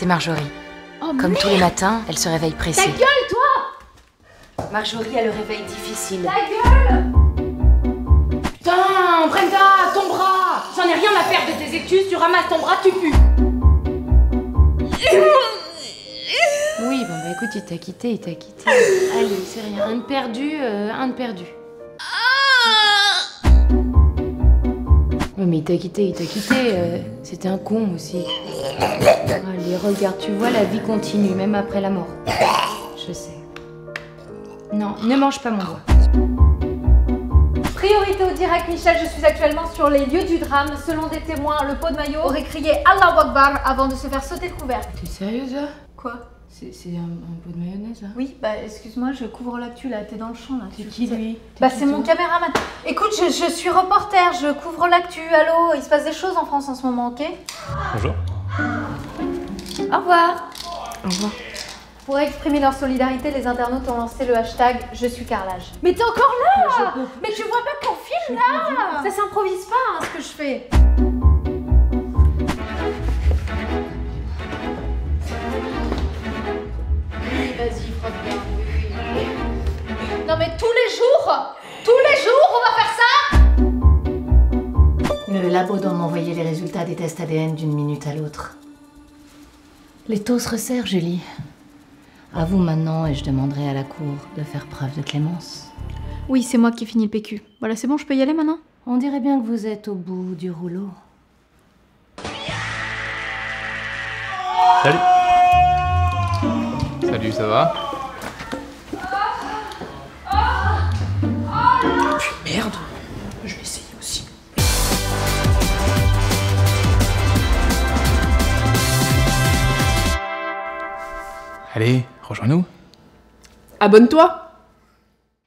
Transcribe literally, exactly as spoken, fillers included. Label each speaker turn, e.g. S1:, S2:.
S1: c'est Marjorie.
S2: Oh,
S1: Comme
S2: merde.
S1: tous les matins, elle se réveille pressée.
S2: Ta gueule, toi!
S1: Marjorie a le réveil difficile.
S2: Ta gueule!
S3: Putain, Brenda, ton bras! J'en ai rien à faire de tes excuses, tu ramasses ton bras, tu pues!
S1: Oui, bon bah écoute, il t'a quitté, il t'a quitté. Allez, c'est rien. Un de perdu, euh, un de perdu. Oui, mais il t'a quitté, il t'a quitté. euh, C'était un con aussi. Allez, regarde, tu vois, la vie continue, même après la mort. Je sais. Non, ne mange pas mon doigt.
S2: Priorité au direct, Michel, je suis actuellement sur les lieux du drame. Selon des témoins, le pot de maillot aurait crié Allahu Akbar avant de se faire sauter le couvercle.
S1: T'es sérieuse là?
S2: Quoi?
S1: C'est un, un pot de mayonnaise là?
S2: Oui, bah excuse-moi, je couvre l'actu là, t'es dans le champ là.
S1: C'est qui lui?
S2: Bah c'est mon caméraman. Écoute, je, je suis reporter, je couvre l'actu, allô, il se passe des choses en France en ce moment, ok?
S4: Bonjour.
S2: Au revoir.
S1: Au revoir.
S2: Pour exprimer leur solidarité, les internautes ont lancé le hashtag Je suis carrelage. Mais t'es encore là! Mais, Mais tu vois pas qu'on filme là! Ça s'improvise pas hein, ce que je fais. Oui, vas-y, frotte bien. Oui, oui. Non mais tous les jours, tous les jours, on va faire ça!
S1: Le labo doit m'envoyer les résultats des tests A D N d'une minute à l'autre. Les taux se resserrent, Julie. À vous maintenant, et je demanderai à la cour de faire preuve de clémence.
S2: Oui, c'est moi qui finis le P Q. Voilà, c'est bon, je peux y aller maintenant?
S1: On dirait bien que vous êtes au bout du rouleau.
S4: Salut. Salut, ça va?
S3: Puis merde, je vais essayer aussi.
S4: Allez, rejoins-nous.
S3: Abonne-toi!